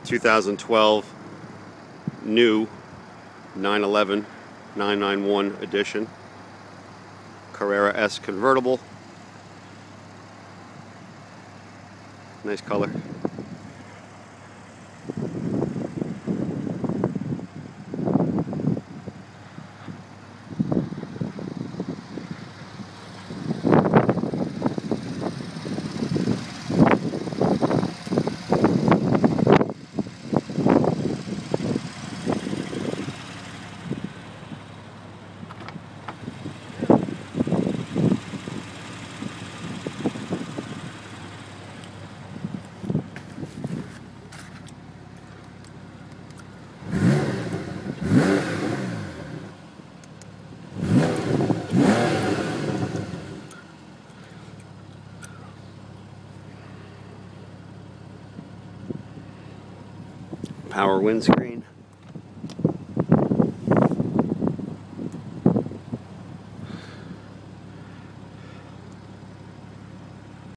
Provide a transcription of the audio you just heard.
2012 new 911 991 edition Carrera S convertible. Nice color. Power windscreen.